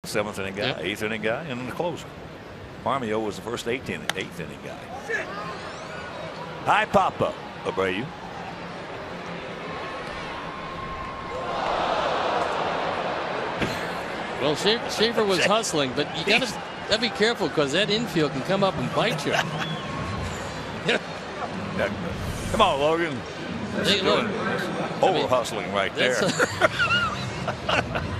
7th inning guy, 8th inning guy, and the closer. Parmio was the first 8th inning guy. High pop up, Abreu. Well, Schafer was hustling, but you gotta be careful because that infield can come up and bite you. Come on, Logan. Hey, look. Over hustling right there.